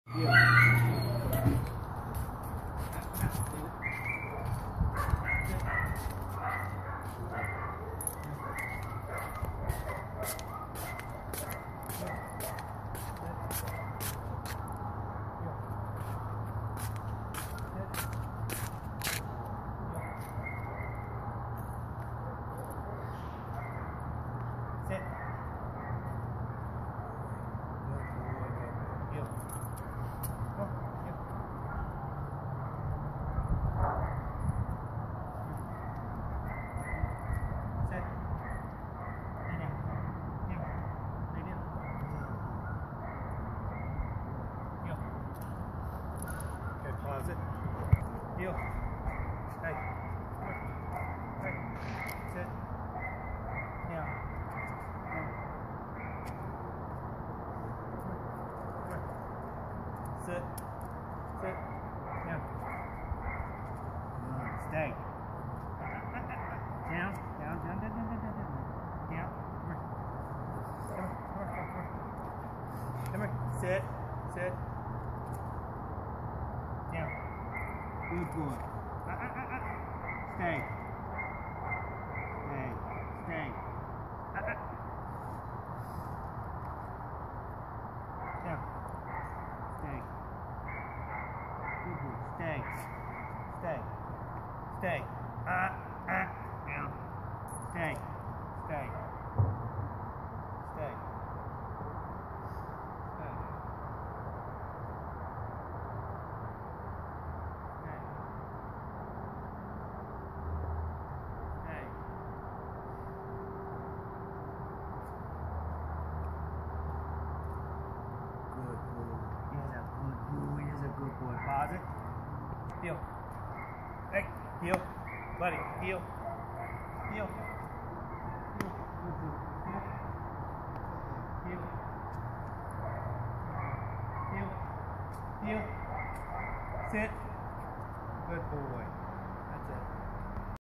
Sit. Pause it. Heel. Hey. Hey. Sit. Now. Sit. Sit. Now. Stay. Down. Down. Down. Down. Down. Down. Down. Down. Come here. Sit. Sit. Down. Good boy. Stay. Stay. Stay. Down. Stay. Good boy. Stay. Stay. Stay. Down. Stay. Stay. Stay. Good boy. Pause it. Heel. Hey, heel. Buddy, heel. Heel. Heel. Good boy. Heel. Heel. Heel. Heel. Sit. Good boy.